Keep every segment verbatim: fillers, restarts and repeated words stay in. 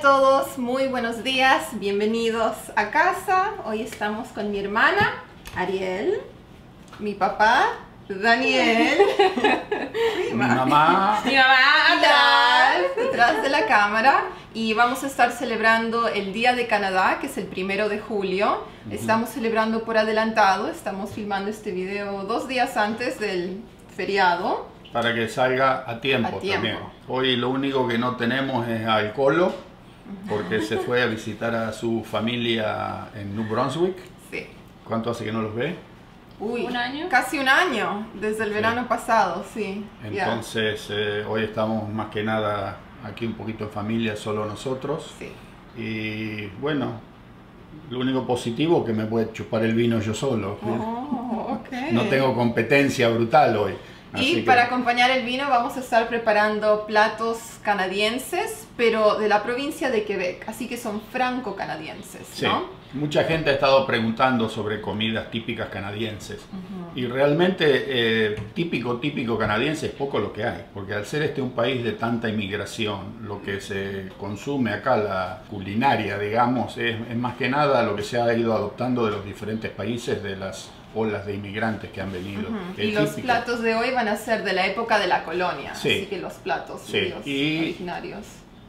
todos, muy buenos días, bienvenidos a casa. Hoy estamos con mi hermana, Ariel, mi papá, Daniel, mi mamá, mi mamá atrás, detrás de la cámara, y vamos a estar celebrando el Día de Canadá, que es el primero de julio. Uh-huh. Estamos celebrando por adelantado, estamos filmando este video dos días antes del feriado. Para que salga a tiempo, a tiempo también. Hoy lo único que no tenemos es al Colo, porque se fue a visitar a su familia en New Brunswick. Sí. ¿Cuánto hace que no los ve? Uy, ¿un año? Casi un año, desde el sí. verano pasado, sí. Entonces, yeah. eh, hoy estamos más que nada aquí un poquito en familia, solo nosotros. Sí. Y bueno, lo único positivo es que me puedo chupar el vino yo solo. Oh, okay. No tengo competencia brutal hoy. Y Así para que... acompañar el vino vamos a estar preparando platos canadienses, pero de la provincia de Quebec, así que son franco-canadienses, sí. ¿no? Mucha gente ha estado preguntando sobre comidas típicas canadienses. Uh-huh. Y realmente eh, típico, típico canadiense es poco lo que hay, porque al ser este un país de tanta inmigración, lo que se consume acá, la culinaria, digamos, es, es más que nada lo que se ha ido adoptando de los diferentes países, de las olas de inmigrantes que han venido. Uh-huh. Y los platos de hoy van a ser de la época de la colonia, sí. así que los platos sí. y originarios.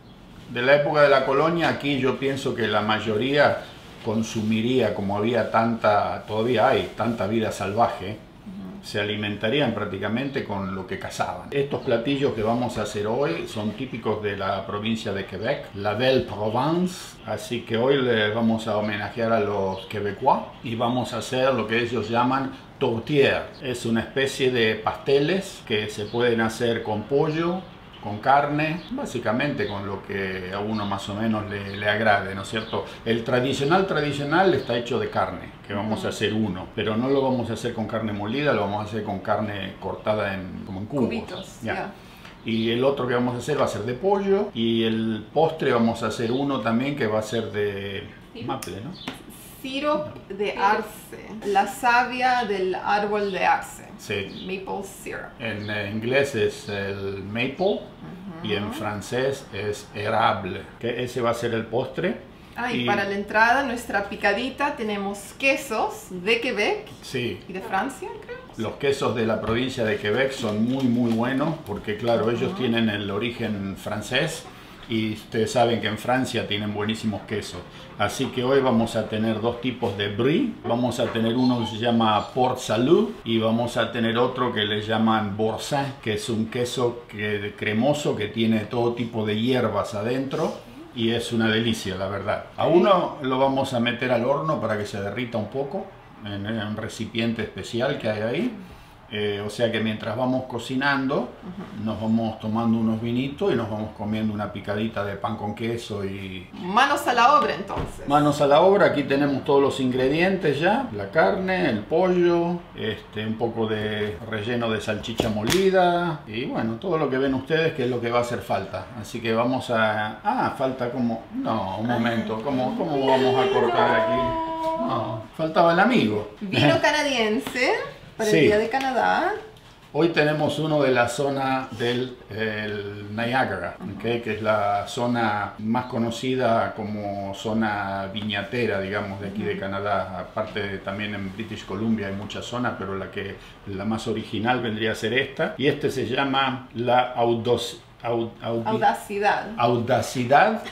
De la época de la colonia, aquí yo pienso que la mayoría consumiría, como había tanta, todavía hay tanta vida salvaje, uh-huh. se alimentarían prácticamente con lo que cazaban. Estos platillos que vamos a hacer hoy son típicos de la provincia de Quebec, la Belle Provence, así que hoy les vamos a homenajear a los quebecois y vamos a hacer lo que ellos llaman tourtière. Es una especie de pasteles que se pueden hacer con pollo, con carne, básicamente con lo que a uno más o menos le, le agrade, ¿no es cierto? El tradicional tradicional está hecho de carne, que vamos a hacer uno, pero no lo vamos a hacer con carne molida, lo vamos a hacer con carne cortada en, como en cubos. Cubitos, ya. Yeah. Y el otro que vamos a hacer va a ser de pollo, y el postre vamos a hacer uno también que va a ser de ¿Sí? maple, ¿no? Sirop de arce, la savia del árbol de arce. Sí. Maple syrup. En eh, inglés es el maple uh-huh. y en francés es érable. Que ese va a ser el postre. Ah, y, y para la entrada, nuestra picadita, tenemos quesos de Quebec sí. y de Francia, creo. Los quesos de la provincia de Quebec son muy muy buenos porque claro, uh-huh. ellos tienen el origen francés. Y ustedes saben que en Francia tienen buenísimos quesos. Así que hoy vamos a tener dos tipos de brie. Vamos a tener uno que se llama Port Salut y vamos a tener otro que le llaman Boursin, que es un queso que, cremoso que tiene todo tipo de hierbas adentro. Y es una delicia, la verdad. A uno lo vamos a meter al horno para que se derrita un poco en un recipiente especial que hay ahí. Eh, o sea que mientras vamos cocinando, uh-huh. nos vamos tomando unos vinitos y nos vamos comiendo una picadita de pan con queso y... Manos a la obra entonces. Manos a la obra, aquí tenemos todos los ingredientes ya, la carne, el pollo, este, un poco de relleno de salchicha molida y bueno, todo lo que ven ustedes que es lo que va a hacer falta. Así que vamos a... Ah, falta como... No, un momento, ¿cómo, cómo vamos a cortar aquí? No, faltaba el amigo. Vino canadiense. Para sí. el Día de Canadá. Hoy tenemos uno de la zona del el Niagara, uh-huh. ¿okay? Que es la zona más conocida como zona viñatera, digamos, de aquí uh-huh. de Canadá. Aparte también en British Columbia hay muchas zonas, pero la, que, la más original vendría a ser esta. Y este se llama la Audos, aud, aud, Audacidad. Audacidad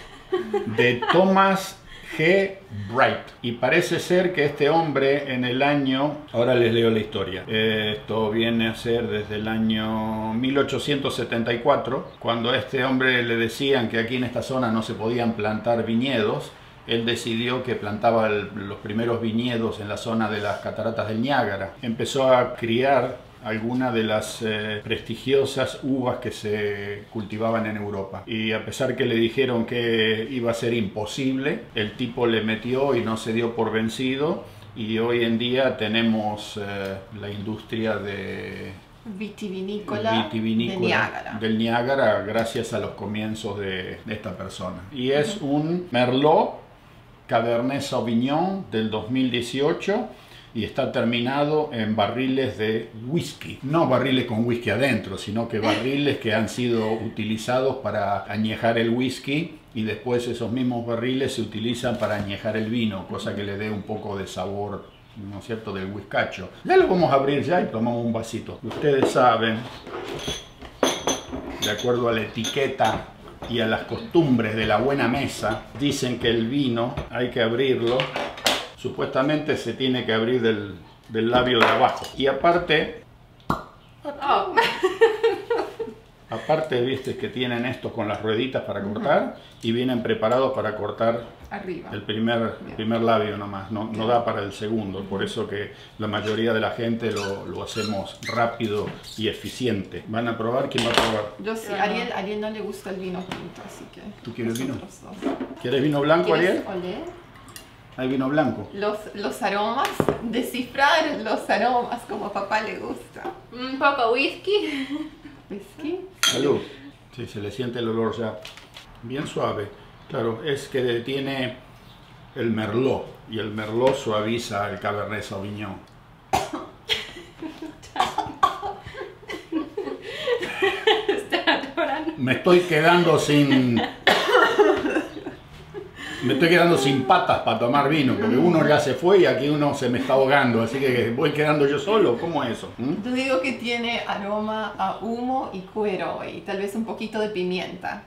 de Thomas G. Bright. Y parece ser que este hombre en el año, ahora les leo la historia, eh, esto viene a ser desde el año mil ochocientos setenta y cuatro, cuando a este hombre le decían que aquí en esta zona no se podían plantar viñedos. Él decidió que plantaba el, los primeros viñedos en la zona de las cataratas del Niágara. Empezó a criar algunas de las eh, prestigiosas uvas que se cultivaban en Europa. Y a pesar que le dijeron que iba a ser imposible, el tipo le metió y no se dio por vencido. Y hoy en día tenemos eh, la industria de... Vitivinícola, vitivinícola de Niágara. del Niágara gracias a los comienzos de, de esta persona. Y es un Merlot Cabernet Sauvignon del dos mil dieciocho. y está terminado en barriles de whisky. No barriles con whisky adentro, sino que barriles que han sido utilizados para añejar el whisky y después esos mismos barriles se utilizan para añejar el vino, cosa que le dé un poco de sabor, ¿no es cierto?, del whiskacho. Ya lo vamos a abrir ya y tomamos un vasito. Ustedes saben, de acuerdo a la etiqueta y a las costumbres de la buena mesa, dicen que el vino hay que abrirlo, supuestamente se tiene que abrir del, del labio de abajo. Y aparte, Oh. aparte, viste que tienen estos con las rueditas para cortar y vienen preparados para cortar Arriba. el primer, primer labio nomás, no, no da para el segundo, por eso que la mayoría de la gente lo, lo hacemos rápido y eficiente. ¿Van a probar? ¿Quién va a probar? Yo sí, a Ariel, a Ariel no le gusta el vino tinto, así que... ¿Tú quieres vino? nosotros dos. ¿Quieres vino blanco, Ariel? ¿Quieres oler? Hay vino blanco. Los, los aromas, descifrar los aromas como a papá le gusta. Un poco whisky. ¿Whisky? Salud. Sí, se le siente el olor ya bien suave. Claro, es que tiene el merlot y el merlot suaviza el Cabernet Sauvignon. Está llorando. Me estoy quedando sin... Me estoy quedando sin patas para tomar vino, porque uno ya se fue y aquí uno se me está ahogando, así que voy quedando yo solo. ¿Cómo es eso? ¿Mm? Yo digo que tiene aroma a humo y cuero y tal vez un poquito de pimienta.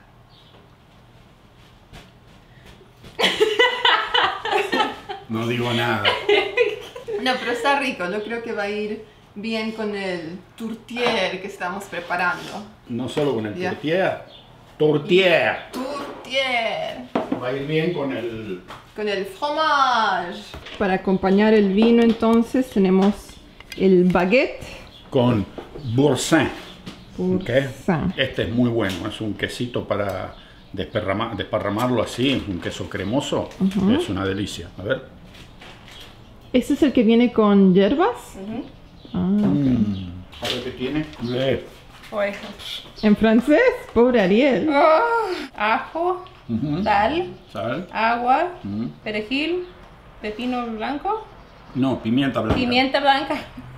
No digo nada. No, pero está rico, yo creo que va a ir bien con el tourtière que estamos preparando. No solo con el Ya. tourtière. Tourtière. Tourtière. Va a ir bien con el... Con el fromage. Para acompañar el vino entonces tenemos el baguette. Con boursin. ¿Ok? Boursin. Este es muy bueno, es un quesito para desparramar, desparramarlo así, un queso cremoso. Ujú. Es una delicia. A ver. ¿Este es el que viene con hierbas? Ah, Mm. A ver qué tiene. Eh. Pues, ¿en francés? Pobre Ariel. oh, ajo, Ujú. sal, Sal. agua, Mm. perejil, pepino blanco, No, pimienta blanca. pimienta blanca,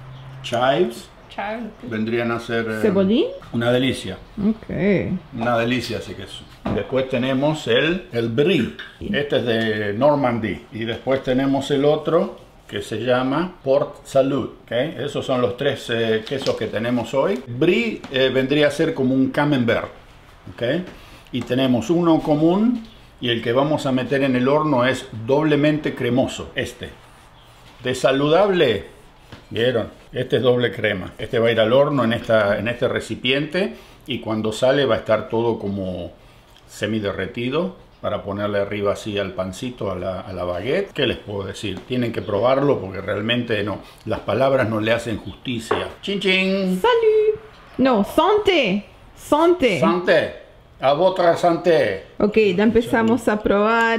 Chives chal. vendrían a ser eh, ¿Cebollín? una delicia. Ok. Una delicia ese queso. Después tenemos el, el brie. Este es de Normandy. Y después tenemos el otro que se llama Port Salut. ¿Okay? Esos son los tres eh, quesos que tenemos hoy. Brie eh, vendría a ser como un camembert. ¿Okay? Y tenemos uno común y el que vamos a meter en el horno es doblemente cremoso. Este. De saludable, ¿vieron? Este es doble crema. Este va a ir al horno en, esta, en este recipiente y cuando sale va a estar todo como semiderretido para ponerle arriba así al pancito, a la, a la baguette. ¿Qué les puedo decir? Tienen que probarlo porque realmente no, las palabras no le hacen justicia. ¡Chin, chin! ¡Salud! No, santé. Santé. ¡Santé! ¡A votra santé! Ok, ya empezamos a probar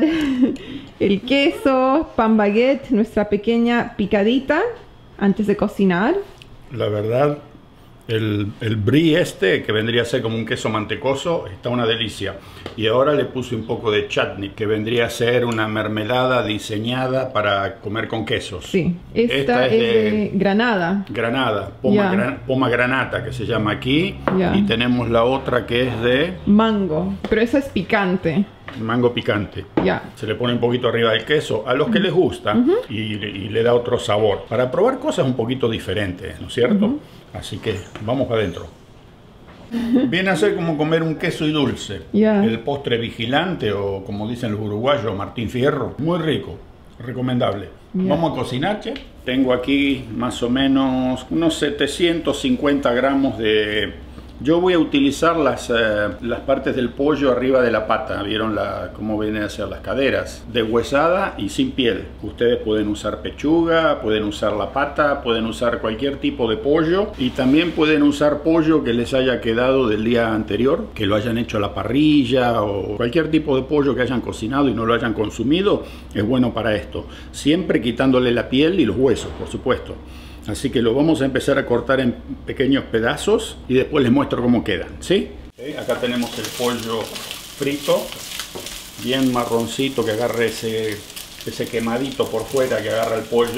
el queso, pan baguette, nuestra pequeña picadita antes de cocinar. La verdad, el, el brie este, que vendría a ser como un queso mantecoso, está una delicia. Y ahora le puse un poco de chutney, que vendría a ser una mermelada diseñada para comer con quesos. Sí, esta, Esta es, es de, de Granada. Granada, poma, Ya. gran- poma granata, que se llama aquí. Ya. Y tenemos la otra que es de Mango, pero esa es picante. mango picante. Ya. Se le pone un poquito arriba del queso a los que les gusta y, y le da otro sabor. Para probar cosas un poquito diferentes, ¿no es cierto? Así que vamos para adentro. Viene a ser como comer un queso y dulce. Ya. El postre vigilante o como dicen los uruguayos, Martín Fierro. Muy rico, recomendable. Ya. Vamos a cocinar, che. Tengo aquí más o menos unos setecientos cincuenta gramos de... Yo voy a utilizar las, eh, las partes del pollo arriba de la pata. ¿Vieron la, cómo vienen a ser las caderas? Deshuesada y sin piel. Ustedes pueden usar pechuga, pueden usar la pata, pueden usar cualquier tipo de pollo. Y también pueden usar pollo que les haya quedado del día anterior, que lo hayan hecho a la parrilla o cualquier tipo de pollo que hayan cocinado y no lo hayan consumido. Es bueno para esto. Siempre quitándole la piel y los huesos, por supuesto. Así que lo vamos a empezar a cortar en pequeños pedazos y después les muestro cómo quedan, ¿sí? Okay, acá tenemos el pollo frito, bien marroncito, que agarre ese, ese quemadito por fuera que agarra el pollo.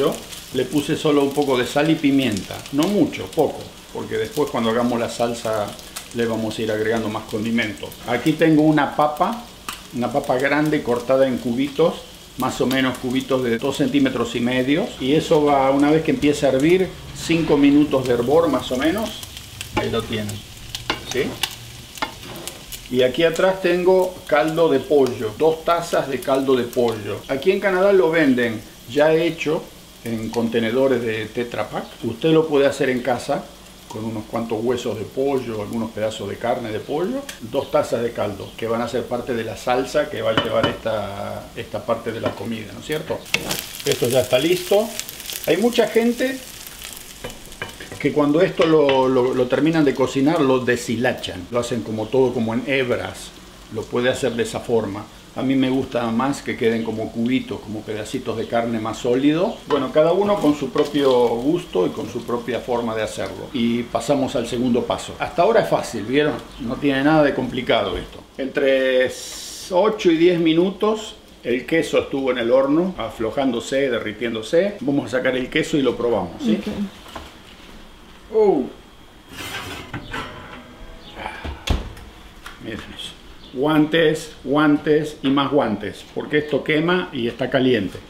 le puse solo un poco de sal y pimienta, no mucho, poco, porque después cuando hagamos la salsa le vamos a ir agregando más condimentos. Aquí tengo una papa, una papa grande cortada en cubitos, más o menos cubitos de dos centímetros y medio, y eso va, una vez que empiece a hervir, cinco minutos de hervor más o menos, ahí lo tienen, ¿sí? Y aquí atrás tengo caldo de pollo, dos tazas de caldo de pollo. Aquí en Canadá lo venden ya hecho en contenedores de Tetra Pak. Usted lo puede hacer en casa con unos cuantos huesos de pollo, algunos pedazos de carne de pollo, dos tazas de caldo que van a ser parte de la salsa que va a llevar esta, esta parte de la comida, ¿no es cierto? Esto ya está listo. Hay mucha gente que cuando esto lo, lo, lo terminan de cocinar lo deshilachan, lo hacen como todo como en hebras, lo puede hacer de esa forma. A mí me gusta más que queden como cubitos, como pedacitos de carne más sólidos. Bueno, cada uno con su propio gusto y con su propia forma de hacerlo. Y pasamos al segundo paso. Hasta ahora es fácil, ¿vieron? No tiene nada de complicado esto. Entre ocho y diez minutos el queso estuvo en el horno, aflojándose, derritiéndose. Vamos a sacar el queso y lo probamos, ¿sí? Okay. Uh. Miren eso. Guantes, guantes y más guantes, porque esto quema y está caliente.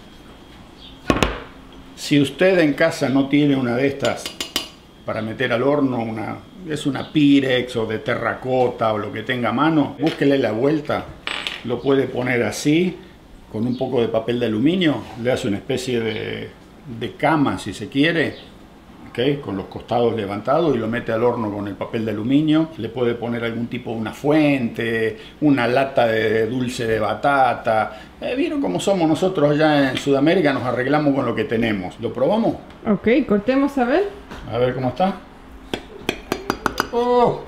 Si usted en casa no tiene una de estas para meter al horno, una, es una Pyrex o de terracota o lo que tenga a mano, búsquele la vuelta, lo puede poner así, con un poco de papel de aluminio, le hace una especie de, de cama si se quiere, ¿okay? Con los costados levantados, y lo mete al horno con el papel de aluminio. Le puede poner algún tipo de una fuente, una lata de dulce de batata. Eh, ¿Vieron cómo somos nosotros allá en Sudamérica? Nos arreglamos con lo que tenemos. ¿Lo probamos? Ok, cortemos a ver. A ver cómo está. ¡Oh!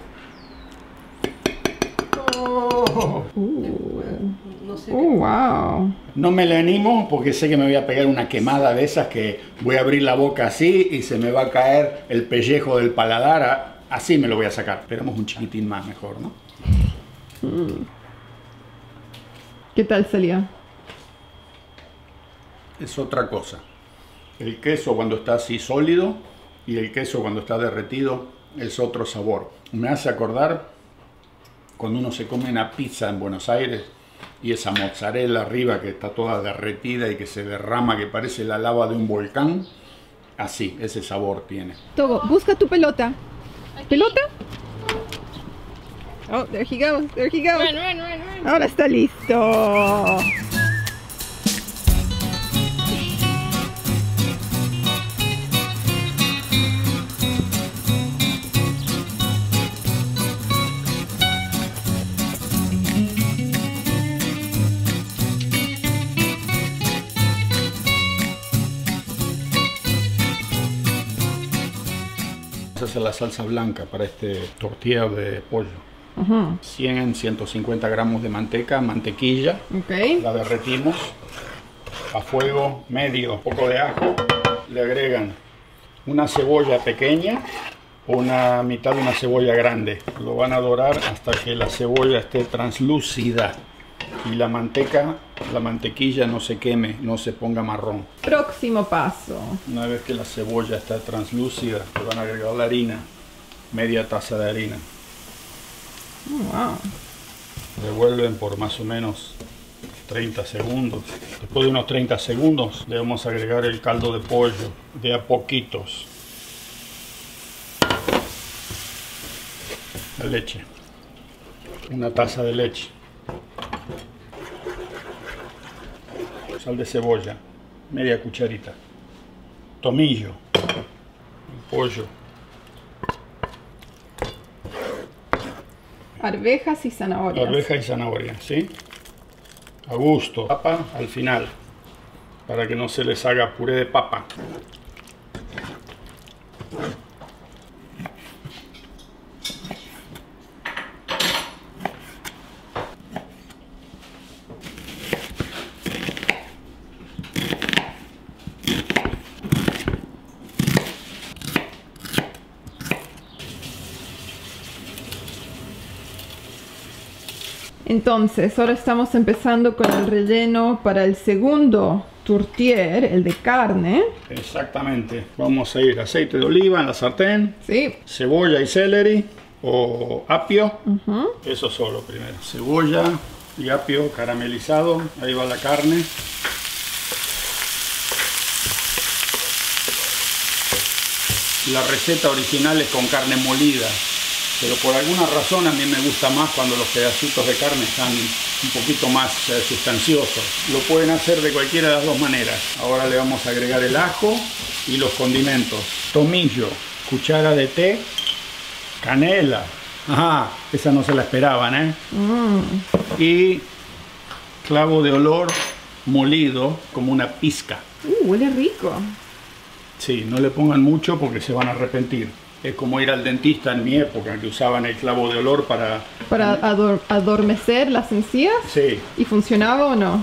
¡Oh! Uh. No sé. Oh, wow. No me le animo porque sé que me voy a pegar una quemada de esas, que voy a abrir la boca así y se me va a caer el pellejo del paladar. Así me lo voy a sacar. Esperemos un chiquitín más mejor, ¿no? Mm. ¿Qué tal salía? Es otra cosa. El queso cuando está así sólido y el queso cuando está derretido es otro sabor. Me hace acordar cuando uno se come una pizza en Buenos Aires y esa mozzarella arriba que está toda derretida y que se derrama, que parece la lava de un volcán. Así, ese sabor tiene. Togo, busca tu pelota. ¿Pelota? Oh, there he goes, there he goes. Run, run, run, run. Ahora está listo. Hacer la salsa blanca para este tortillero de pollo. Uh-huh. cien a ciento cincuenta gramos de manteca, mantequilla. Okay. La derretimos a fuego medio, un poco de ajo. Le agregan una cebolla pequeña o una mitad de una cebolla grande. Lo van a dorar hasta que la cebolla esté translúcida y la manteca, la mantequilla no se queme, no se ponga marrón. Próximo paso. Una vez que la cebolla está translúcida, le van a agregar la harina, media taza de harina. Oh, wow. Revuelven por más o menos treinta segundos. Después de unos treinta segundos le vamos a agregar el caldo de pollo de a poquitos. La leche. Una taza de leche. Sal de cebolla, media cucharita. Tomillo, pollo. Arvejas y zanahorias. Arveja y zanahoria, ¿sí? A gusto. Papa al final, para que no se les haga puré de papa. Entonces, ahora estamos empezando con el relleno para el segundo tourtière, el de carne. Exactamente. Vamos a ir aceite de oliva en la sartén. Sí. Cebolla y celery o apio. Uh-huh. Eso solo primero. Cebolla y apio caramelizado. Ahí va la carne. La receta original es con carne molida, pero por alguna razón a mí me gusta más cuando los pedacitos de carne están un poquito más eh, sustanciosos. Lo pueden hacer de cualquiera de las dos maneras. Ahora le vamos a agregar el ajo y los condimentos. Tomillo, cuchara de té, canela. Ajá, esa no se la esperaban, ¿eh? Mm. Y clavo de olor molido como una pizca. Uh, huele rico. Sí, no le pongan mucho porque se van a arrepentir. Es como ir al dentista en mi época, que usaban el clavo de olor para... ¿Para ador adormecer las encías? Sí. ¿Y funcionaba o no?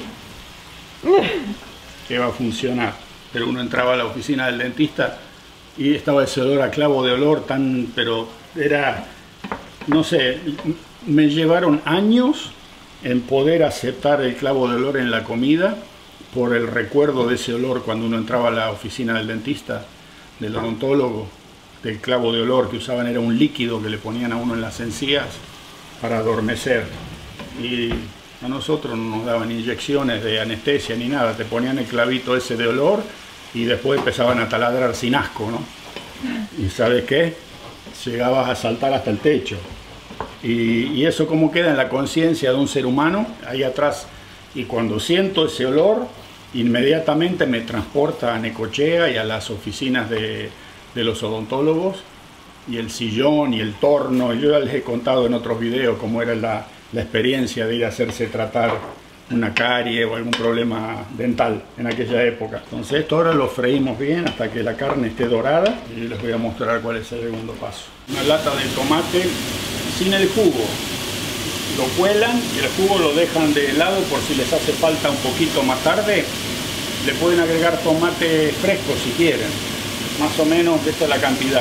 Que va a funcionar. Pero uno entraba a la oficina del dentista y estaba ese olor a clavo de olor tan... Pero era... No sé, me llevaron años en poder aceptar el clavo de olor en la comida por el recuerdo de ese olor cuando uno entraba a la oficina del dentista, del odontólogo, del clavo de olor que usaban. Era un líquido que le ponían a uno en las encías para adormecer. Y a nosotros no nos daban inyecciones de anestesia ni nada, te ponían el clavito ese de olor y después empezaban a taladrar sin asco, ¿no? Y ¿sabes qué? Llegabas a saltar hasta el techo. Y, y eso cómo queda en la conciencia de un ser humano, ahí atrás. Y cuando siento ese olor, inmediatamente me transporta a Necochea y a las oficinas de, de los odontólogos, y el sillón y el torno. Yo ya les he contado en otros videos cómo era la, la experiencia de ir a hacerse tratar una carie o algún problema dental en aquella época. Entonces esto ahora lo freímos bien hasta que la carne esté dorada y les voy a mostrar cuál es el segundo paso. Una lata de tomate sin el jugo. Lo cuelan y el jugo lo dejan de lado por si les hace falta un poquito más tarde. Le pueden agregar tomate fresco si quieren. Más o menos esta es la cantidad.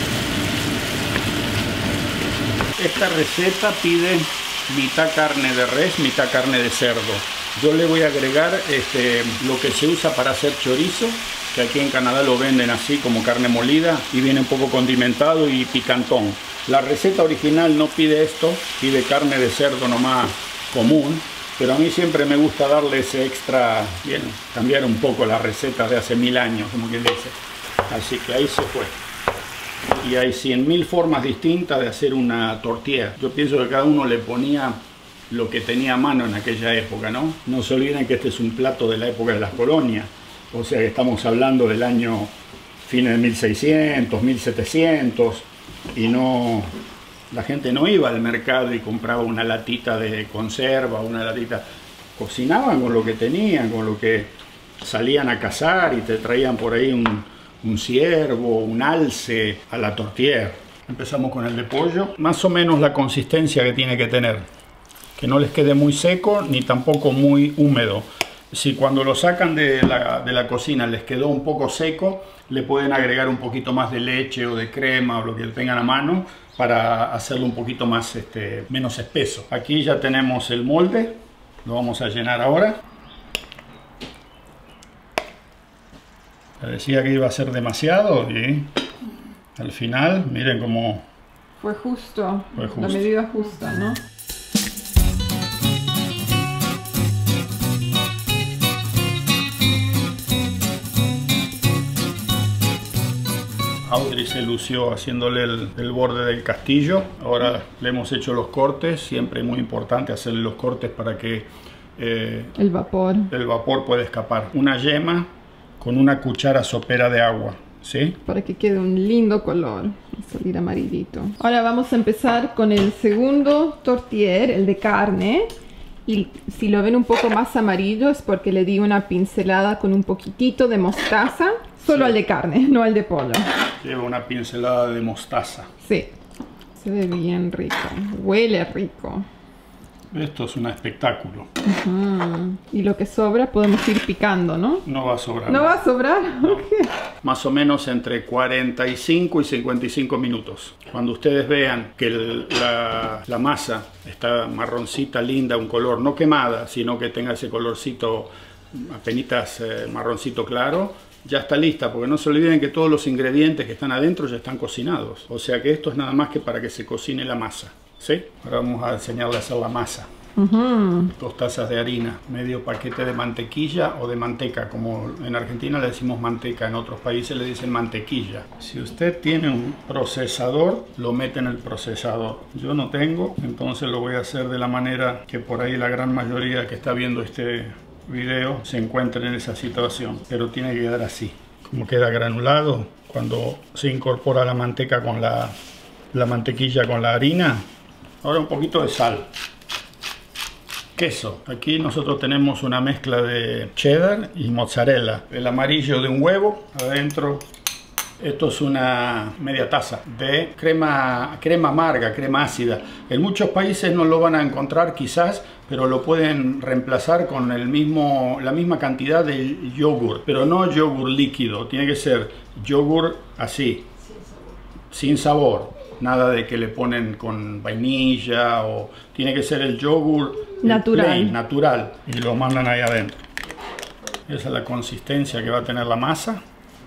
Esta receta pide mitad carne de res, mitad carne de cerdo. Yo le voy a agregar este, lo que se usa para hacer chorizo, que aquí en Canadá lo venden así como carne molida y viene un poco condimentado y picantón. La receta original no pide esto, pide carne de cerdo nomás común, pero a mí siempre me gusta darle ese extra, bien, cambiar un poco la receta de hace mil años, como quien dice. Así que ahí se fue. Y hay cien mil formas distintas de hacer una tortilla. Yo pienso que cada uno le ponía lo que tenía a mano en aquella época, ¿no? No se olviden que este es un plato de la época de las colonias, o sea que estamos hablando del año fines de mil seiscientos, mil setecientos, y no, la gente no iba al mercado y compraba una latita de conserva, una latita. Cocinaban con lo que tenían, con lo que salían a cazar y te traían por ahí un, un ciervo, un alce a la tourtière. Empezamos con el de pollo, más o menos la consistencia que tiene que tener, que no les quede muy seco ni tampoco muy húmedo. Si cuando lo sacan de la, de la cocina les quedó un poco seco, le pueden agregar un poquito más de leche o de crema o lo que tengan a mano para hacerlo un poquito más, este, menos espeso. Aquí ya tenemos el molde, lo vamos a llenar ahora. Parecía que iba a ser demasiado y al final, miren cómo... Fue justo, fue justo. La medida justa, ¿no? Audrey se lució haciéndole el, el borde del castillo. Ahora le hemos hecho los cortes. Siempre es muy importante hacerle los cortes para que eh, el vapor el vapor pueda escapar. Una yema con una cuchara sopera de agua, ¿sí? Para que quede un lindo color y salir amarillito. Ahora vamos a empezar con el segundo tourtière, el de carne. Y si lo ven un poco más amarillo es porque le di una pincelada con un poquitito de mostaza. Solo sí. Al de carne, no al de pollo. Lleva una pincelada de mostaza. Sí, se ve bien rico, huele rico. Esto es un espectáculo. Uh-huh. Y lo que sobra podemos ir picando, ¿no? No va a sobrar. ¿No va a sobrar? No. Okay. Más o menos entre cuarenta y cinco y cincuenta y cinco minutos. Cuando ustedes vean que el, la, la masa está marroncita, linda, un color no quemada, sino que tenga ese colorcito apenitas eh, marroncito claro, ya está lista, porque no se olviden que todos los ingredientes que están adentro ya están cocinados. O sea que esto es nada más que para que se cocine la masa, ¿sí? Ahora vamos a enseñarle a hacer la masa. Uh-huh. Dos tazas de harina, medio paquete de mantequilla o de manteca, como en Argentina le decimos manteca, en otros países le dicen mantequilla. Si usted tiene un procesador, lo mete en el procesador. Yo no tengo, entonces lo voy a hacer de la manera que por ahí la gran mayoría que está viendo este video se encuentra en esa situación, pero tiene que quedar así, como queda granulado cuando se incorpora la manteca con la, la mantequilla con la harina. Ahora un poquito de sal. Queso. Aquí nosotros tenemos una mezcla de cheddar y mozzarella. El amarillo de un huevo adentro. Esto es una media taza de crema, crema amarga, crema ácida. En muchos países no lo van a encontrar quizás, pero lo pueden reemplazar con el mismo, la misma cantidad de yogur. Pero no yogur líquido, tiene que ser yogur así, sin sabor. Nada de que le ponen con vainilla, o tiene que ser el yogur natural. Plain, natural. Y lo mandan ahí adentro. Esa es la consistencia que va a tener la masa.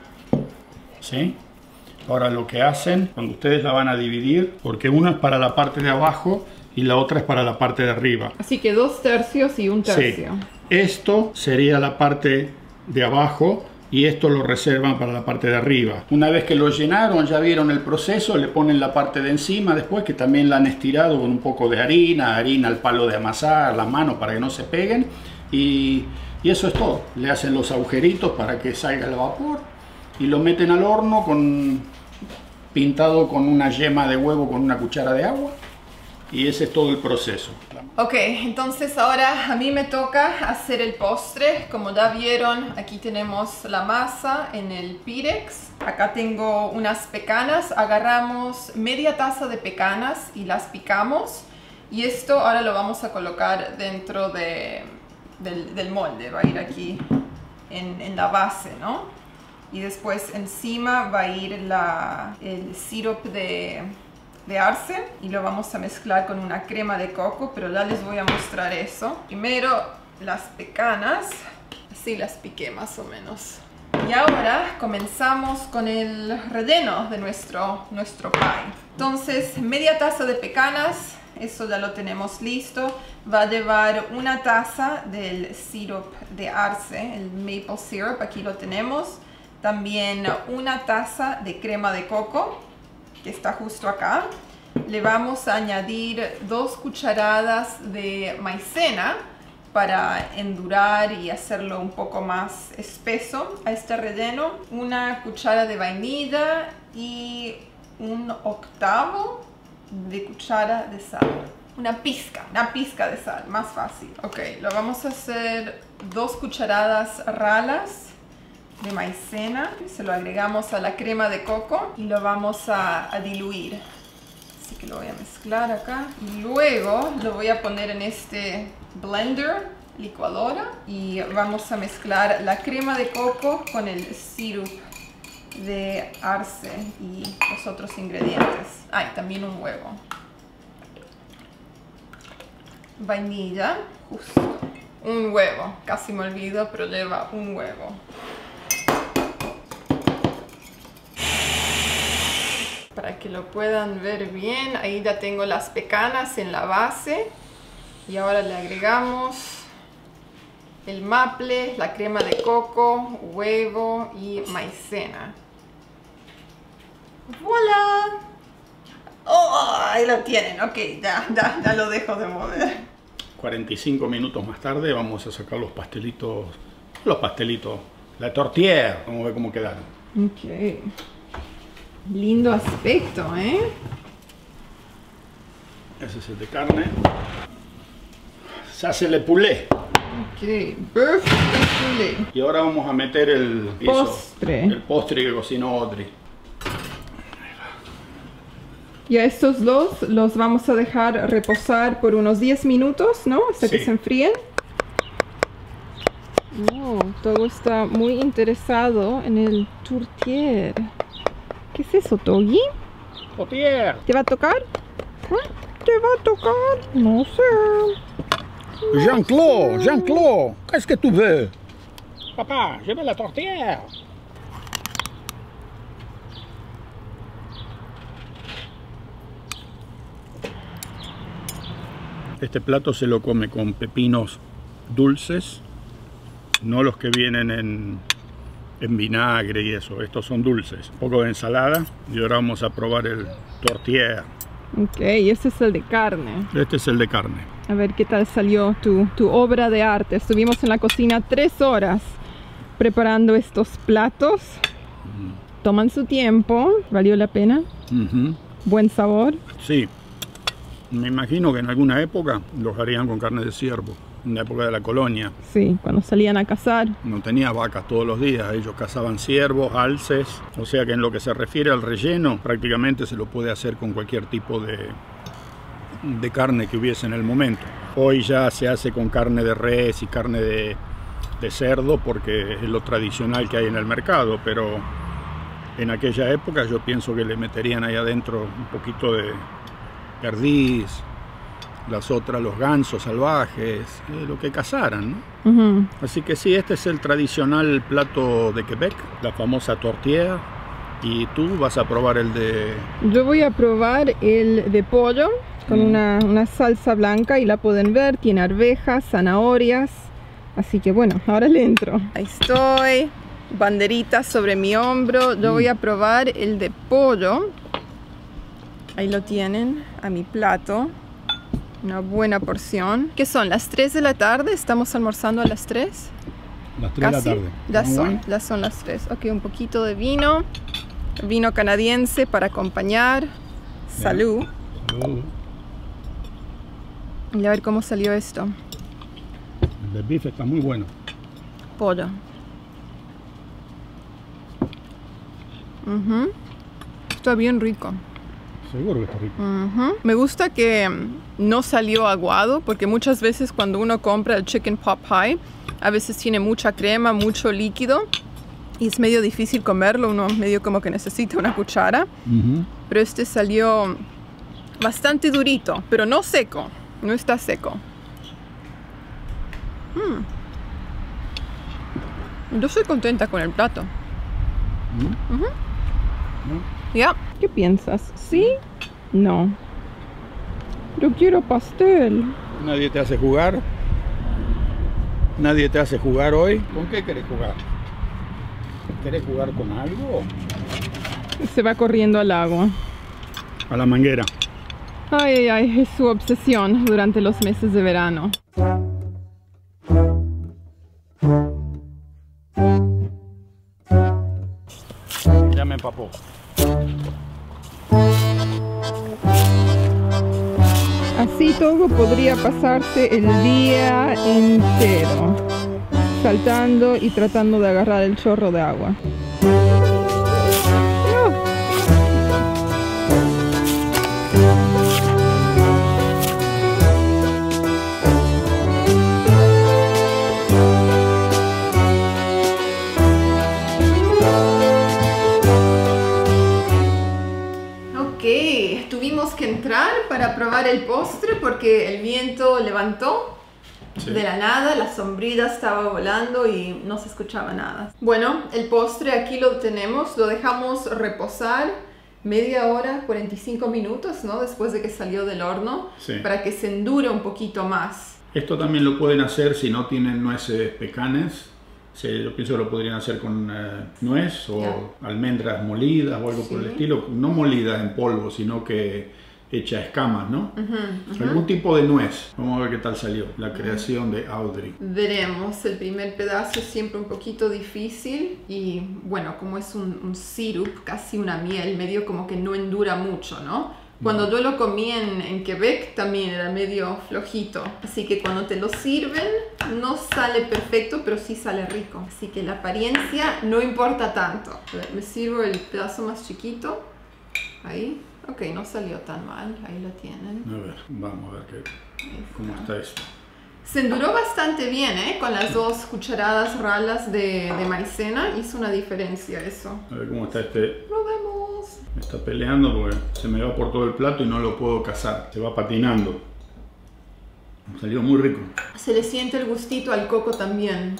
¿Sí? Ahora lo que hacen, cuando ustedes la van a dividir, porque una es para la parte de abajo y la otra es para la parte de arriba. Así que dos tercios y un tercio. Sí. Esto sería la parte de abajo y esto lo reservan para la parte de arriba. Una vez que lo llenaron, ya vieron el proceso, le ponen la parte de encima después, que también la han estirado con un poco de harina, harina al palo de amasar, las manos para que no se peguen, y, y eso es todo. Le hacen los agujeritos para que salga el vapor y lo meten al horno con, pintado con una yema de huevo con una cuchara de agua, y ese es todo el proceso. Ok, entonces ahora a mí me toca hacer el postre. Como ya vieron, aquí tenemos la masa en el Pyrex. Acá tengo unas pecanas. Agarramos media taza de pecanas y las picamos. Y esto ahora lo vamos a colocar dentro de, del, del molde. Va a ir aquí en, en la base, ¿no? Y después encima va a ir la, el sirope de... de arce, y lo vamos a mezclar con una crema de coco, pero ya les voy a mostrar eso. Primero las pecanas, así las piqué más o menos. Y ahora comenzamos con el relleno de nuestro, nuestro pie. Entonces, media taza de pecanas, eso ya lo tenemos listo. Va a llevar una taza del sirope de arce, el maple syrup, aquí lo tenemos. También una taza de crema de coco, que está justo acá. Le vamos a añadir dos cucharadas de maicena para endurar y hacerlo un poco más espeso a este relleno. Una cuchara de vainilla y un octavo de cuchara de sal. Una pizca, una pizca de sal, más fácil. Ok, lo vamos a hacer dos cucharadas ralas de maicena, se lo agregamos a la crema de coco y lo vamos a, a diluir. Así que lo voy a mezclar acá y luego lo voy a poner en este blender, licuadora, y vamos a mezclar la crema de coco con el sirope de arce y los otros ingredientes. Ah, y también un huevo. Vainilla, justo. Un huevo, casi me olvido, pero lleva un huevo. Para que lo puedan ver bien, ahí ya tengo las pecanas en la base. Y ahora le agregamos el maple, la crema de coco, huevo y maicena. ¡Voilà! ¡Oh! Ahí lo tienen. Ok, ya, ya, ya lo dejo de mover. cuarenta y cinco minutos más tarde vamos a sacar los pastelitos, los pastelitos, la tortilla, vamos a ver cómo quedaron. Ok. Lindo aspecto, ¿eh? Ese es el de carne. Se hace le poulet. Ok, beef et poulet. Y ahora vamos a meter el postre. Eso, el postre que cocinó Audrey. Y a estos dos los vamos a dejar reposar por unos diez minutos, ¿no? Hasta sí. que se enfríen. Oh, todo está muy interesado en el tourtière. ¿Qué es eso, Togi? Tourtière. ¿Te va a tocar? ¿Eh? ¿Te va a tocar? No sé. Jean-Claude, Jean-Claude, qu'est-ce que tu veux? papá, lleva la tortilla. Este plato se lo come con pepinos dulces, no los que vienen en, en vinagre y eso. Estos son dulces. Un poco de ensalada y ahora vamos a probar el tortilla. Ok, este es el de carne. Este es el de carne. A ver qué tal salió tu, tu obra de arte. Estuvimos en la cocina tres horas preparando estos platos. Mm. Toman su tiempo. ¿Valió la pena? Uh-huh. ¿Buen sabor? Sí. Me imagino que en alguna época los harían con carne de ciervo. En la época de la colonia. Sí, cuando salían a cazar. No tenía vacas todos los días. Ellos cazaban ciervos, alces. O sea que en lo que se refiere al relleno, prácticamente se lo puede hacer con cualquier tipo de... de carne que hubiese en el momento. Hoy ya se hace con carne de res y carne de, de cerdo porque es lo tradicional que hay en el mercado, pero en aquella época yo pienso que le meterían ahí adentro un poquito de perdiz, las otras los gansos salvajes, eh, lo que cazaran, ¿no? Uh-huh. Así que sí, este es el tradicional plato de Quebec, la famosa tortilla, y tú vas a probar el de... Yo voy a probar el de pollo con una, una salsa blanca y la pueden ver, tiene arvejas, zanahorias, así que bueno, ahora le entro. Ahí estoy, banderita sobre mi hombro. Yo voy a probar el de pollo. Ahí lo tienen, a mi plato, una buena porción. ¿Qué son? ¿Las tres de la tarde? ¿Estamos almorzando a las tres? Las tres ¿Casi? De la tarde. Ya son, ya son las tres. Ok, un poquito de vino, vino canadiense para acompañar. Salud. Salud. Y a ver cómo salió esto. El de bife está muy bueno. Pollo. Uh-huh. Está bien rico. Seguro que está rico. Uh-huh. Me gusta que no salió aguado, porque muchas veces cuando uno compra el chicken pot pie, a veces tiene mucha crema, mucho líquido, y es medio difícil comerlo, uno medio como que necesita una cuchara. Uh-huh. Pero este salió bastante durito, pero no seco, no está seco. Mm. Yo estoy contenta con el plato. ¿Mm? Uh-huh. ¿No? ¿Ya? ¿Qué piensas? ¿Sí? No. Yo quiero pastel. ¿Nadie te hace jugar? ¿Nadie te hace jugar hoy? ¿Con qué querés jugar? ¿Querés jugar con algo? Se va corriendo al agua. A la manguera. Ay, ay, ay, es su obsesión durante los meses de verano. Ya me empapó. Así todo podría pasarse el día entero, saltando y tratando de agarrar el chorro de agua. Tuvimos que entrar para probar el postre porque el viento levantó sí. de la nada, la sombrilla estaba volando y no se escuchaba nada. Bueno, el postre aquí lo tenemos, lo dejamos reposar media hora, cuarenta y cinco minutos, ¿no? Después de que salió del horno, sí. para que se endure un poquito más. Esto también lo pueden hacer si no tienen nueces pecanes. Sí, yo pienso que lo podrían hacer con eh, nuez o yeah. almendras molidas o algo sí. por el estilo. No molidas en polvo, sino que hecha escamas, ¿no? Uh-huh, uh-huh. Algún tipo de nuez. Vamos a ver qué tal salió la creación uh-huh. de Audrey. Veremos. El primer pedazo es siempre un poquito difícil y bueno, como es un, un sirup, casi una miel, medio como que no endura mucho, ¿no? Cuando no. yo lo comí en, en Quebec también era medio flojito. Así que cuando te lo sirven no sale perfecto, pero sí sale rico. Así que la apariencia no importa tanto. A ver, me sirvo el pedazo más chiquito. Ahí. Ok, no salió tan mal. Ahí lo tienen. A ver, vamos a ver qué, cómo está esto. Se enduró bastante bien, ¿eh? Con las dos cucharadas ralas de, de maicena. Hizo una diferencia eso. A ver cómo está este. Probemos. Me está peleando porque se me va por todo el plato y no lo puedo cazar. Se va patinando. Salió muy rico. Se le siente el gustito al coco también.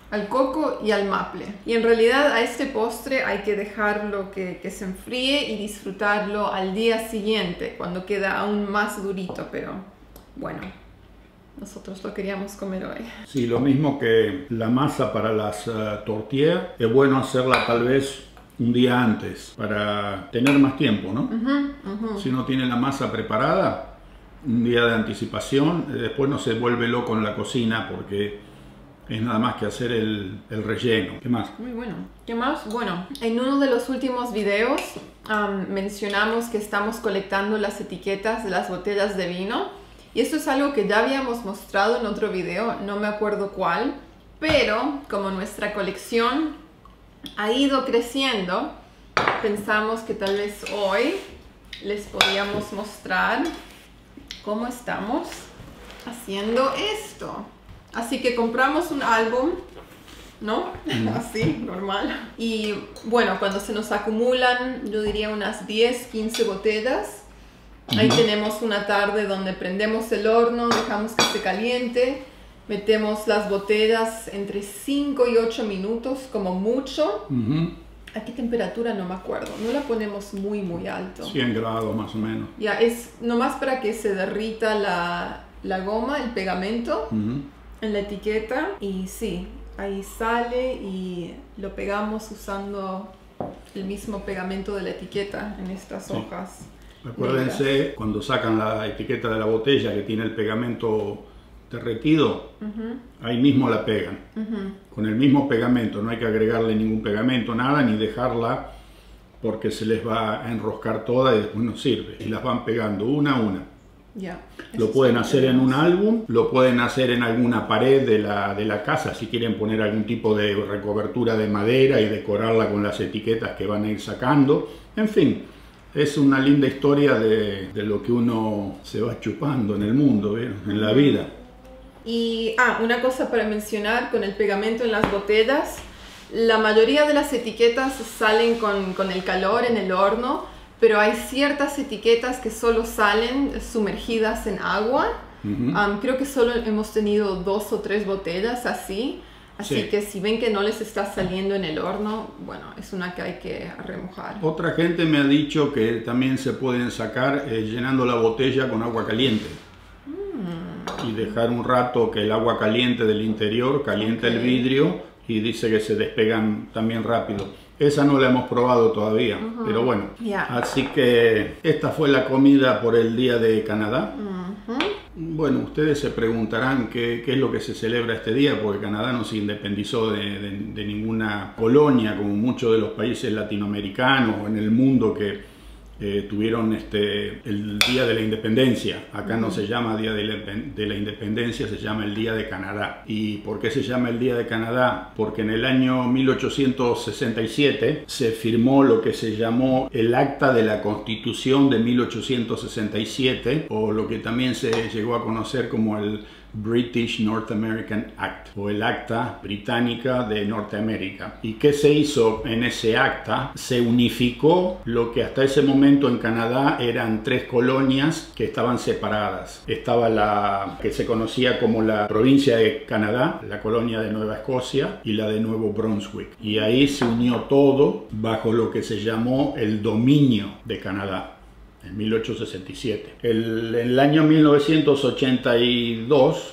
al coco y al maple. Y en realidad a este postre hay que dejarlo que, que se enfríe y disfrutarlo al día siguiente, cuando queda aún más durito, pero bueno, nosotros lo queríamos comer hoy. Sí, lo mismo que la masa para las uh, tortillas, es bueno hacerla tal vez un día antes para tener más tiempo, ¿no? Uh-huh, uh-huh. Si uno tiene la masa preparada, un día de anticipación, después no se vuelve loco en la cocina porque es nada más que hacer el, el relleno. ¿Qué más? Muy bueno. ¿Qué más? Bueno, en uno de los últimos videos um, mencionamos que estamos colectando las etiquetas de las botellas de vino. Y esto es algo que ya habíamos mostrado en otro video, no me acuerdo cuál. Pero como nuestra colección ha ido creciendo, pensamos que tal vez hoy les podíamos mostrar cómo estamos haciendo esto. Así que compramos un álbum, ¿no? Mm. Así, normal. Y bueno, cuando se nos acumulan, yo diría unas diez, quince botellas, mm. ahí tenemos una tarde donde prendemos el horno, dejamos que se caliente, metemos las botellas entre cinco y ocho minutos, como mucho. Mm-hmm. ¿A qué temperatura? No me acuerdo. No la ponemos muy, muy alto. cien grados más o menos. Ya, es nomás para que se derrita la, la goma, el pegamento. Mm-hmm. En la etiqueta, y sí, ahí sale y lo pegamos usando el mismo pegamento de la etiqueta en estas hojas. Sí. Acuérdense, negras. Cuando sacan la etiqueta de la botella que tiene el pegamento derretido, uh-huh. ahí mismo la pegan. Uh-huh. Con el mismo pegamento, no hay que agregarle ningún pegamento, nada, ni dejarla porque se les va a enroscar toda y después no sirve. Y las van pegando una a una. Yeah, lo pueden hacer en un álbum, lo pueden hacer en alguna pared de la, de la casa si quieren poner algún tipo de recobertura de madera y decorarla con las etiquetas que van a ir sacando. En fin, es una linda historia de, de lo que uno se va chupando en el mundo, ¿eh? En la vida. Y ah, una cosa para mencionar con el pegamento en las botellas, la mayoría de las etiquetas salen con, con el calor en el horno. Pero hay ciertas etiquetas que solo salen sumergidas en agua. Uh-huh. um, creo que solo hemos tenido dos o tres botellas así. Así sí. que si ven que no les está saliendo en el horno, bueno, es una que hay que remojar. Otra gente me ha dicho que también se pueden sacar eh, llenando la botella con agua caliente. Mm. Y dejar un rato que el agua caliente del interior caliente okay. el vidrio y dice que se despegan también rápido. Esa no la hemos probado todavía, uh-huh. pero bueno. Yeah. Así que esta fue la comida por el Día de Canadá. Uh-huh. Bueno, ustedes se preguntarán qué, qué es lo que se celebra este día, porque Canadá no se independizó de, de, de ninguna colonia, como muchos de los países latinoamericanos o en el mundo que eh, tuvieron este, el Día de la Independencia. Acá uh-huh. no se llama Día de la, de la Independencia, se llama el Día de Canadá. ¿Y por qué se llama el Día de Canadá? Porque en el año mil ochocientos sesenta y siete se firmó lo que se llamó el Acta de la Constitución de mil ochocientos sesenta y siete, o lo que también se llegó a conocer como el British North American Act, o el Acta Británica de Norteamérica. ¿Y qué se hizo en ese acta? Se unificó lo que hasta ese momento en Canadá eran tres colonias que estaban separadas. Estaba la que se conocía como la provincia de Canadá, la colonia de Nueva Escocia y la de Nuevo Brunswick. Y ahí se unió todo bajo lo que se llamó el dominio de Canadá. En mil ochocientos sesenta y siete. El, en el año mil novecientos ochenta y dos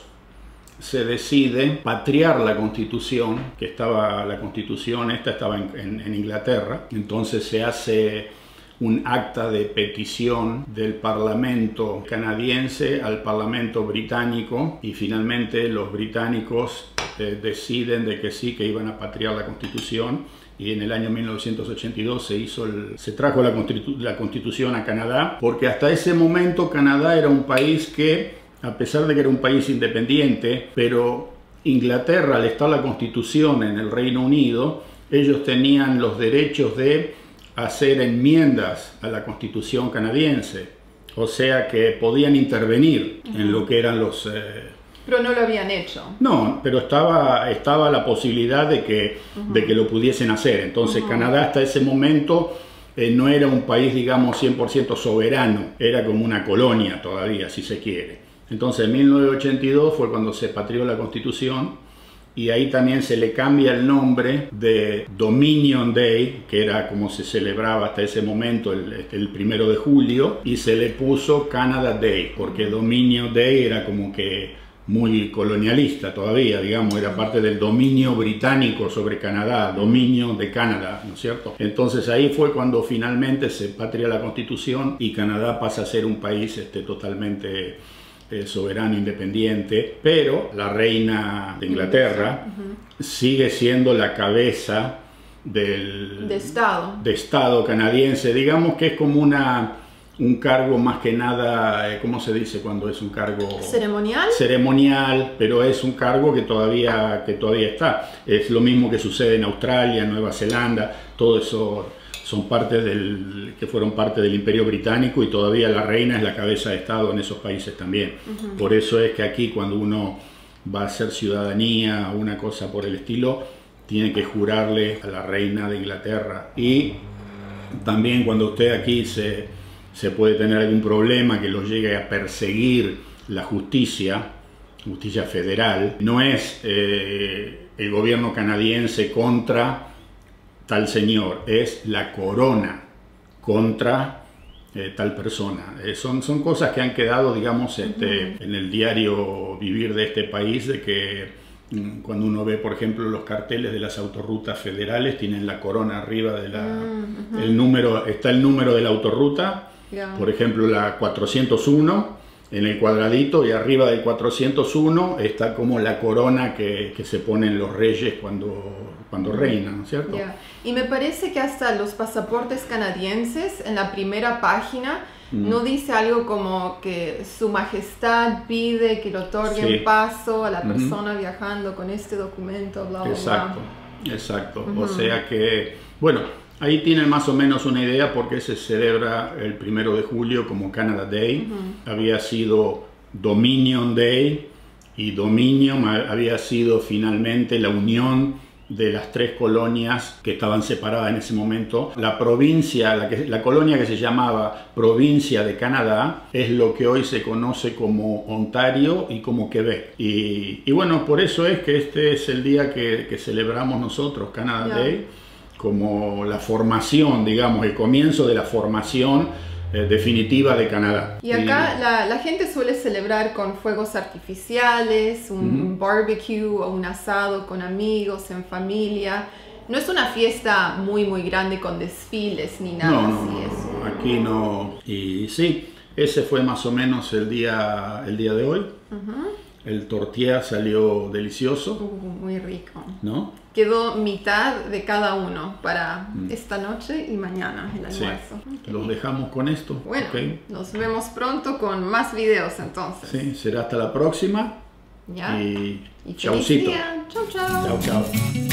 se decide patriar la Constitución, que estaba, la Constitución esta estaba en, en, en Inglaterra. Entonces se hace un acta de petición del Parlamento canadiense al Parlamento británico y finalmente los británicos eh, deciden de que sí, que iban a patriar la Constitución. Y en el año mil novecientos ochenta y dos se, hizo el, se trajo la, Constitu la Constitución a Canadá, porque hasta ese momento Canadá era un país que, a pesar de que era un país independiente, pero Inglaterra, al estar la Constitución en el Reino Unido, ellos tenían los derechos de hacer enmiendas a la Constitución canadiense, o sea que podían intervenir uh-huh. en lo que eran los... Eh, Pero no lo habían hecho. No, pero estaba, estaba la posibilidad de que, uh-huh. de que lo pudiesen hacer. Entonces uh-huh. Canadá hasta ese momento eh, no era un país, digamos, cien por ciento soberano. Era como una colonia todavía, si se quiere. Entonces en mil novecientos ochenta y dos fue cuando se patrió la Constitución y ahí también se le cambia el nombre de Dominion Day, que era como se celebraba hasta ese momento el, el primero de julio, y se le puso Canada Day, porque Dominion Day era como que muy colonialista todavía, digamos, era parte del dominio británico sobre Canadá, dominio de Canadá, ¿no es cierto? Entonces ahí fue cuando finalmente se patria la Constitución y Canadá pasa a ser un país este, totalmente eh, soberano, independiente, pero la reina de Inglaterra uh-huh. sigue siendo la cabeza del de Estado. de Estado canadiense, digamos que es como una... un cargo más que nada, ¿cómo se dice cuando es un cargo? ¿Ceremonial? Ceremonial, pero es un cargo que todavía, que todavía está. Es lo mismo que sucede en Australia, Nueva Zelanda, todo eso son partes del, que fueron parte del Imperio Británico y todavía la reina es la cabeza de Estado en esos países también. Uh-huh. Por eso es que aquí cuando uno va a hacer ciudadanía o una cosa por el estilo, tiene que jurarle a la reina de Inglaterra. Y también cuando usted aquí se... se puede tener algún problema que lo llegue a perseguir la justicia, justicia federal, no es eh, el gobierno canadiense contra tal señor, es la corona contra eh, tal persona. Eh, son, son cosas que han quedado, digamos, este, en el diario vivir de este país, de que cuando uno ve, por ejemplo, los carteles de las autorrutas federales, tienen la corona arriba de la, uh-huh. el número, está el número de la autorruta. Yeah. Por ejemplo, la cuatrocientos uno en el cuadradito, y arriba del cuatrocientos uno está como la corona que, que se ponen los reyes cuando, cuando reinan, ¿no es cierto? Yeah. Y me parece que hasta los pasaportes canadienses, en la primera página, mm. no dice algo como que su majestad pide que le otorguen sí. paso a la persona mm-hmm. viajando con este documento, bla, bla, exacto, bla. Exacto, mm-hmm. O sea que, bueno, ahí tienen más o menos una idea por qué se celebra el primero de julio como Canada Day. Uh-huh. Había sido Dominion Day, y Dominion había sido finalmente la unión de las tres colonias que estaban separadas en ese momento. La provincia, la, que, la colonia que se llamaba Provincia de Canadá, es lo que hoy se conoce como Ontario y como Quebec. Y, y bueno, por eso es que este es el día que, que celebramos nosotros, Canada yeah. Day, como la formación, digamos, el comienzo de la formación eh, definitiva de Canadá. Y acá y... La, la gente suele celebrar con fuegos artificiales, un uh-huh. barbecue o un asado con amigos, en familia. No es una fiesta muy muy grande con desfiles ni nada no, así. No, eso. Aquí no. Y sí, ese fue más o menos el día, el día de hoy. Uh-huh. El tortilla salió delicioso. Uh, muy rico. ¿No? Quedó mitad de cada uno para mm. esta noche y mañana el almuerzo. Sí. Okay. Los dejamos con esto. Bueno, okay. Nos vemos pronto con más videos entonces. Sí, será hasta la próxima. Ya. Y, y chaucito. Chau, chau. Chau, chau.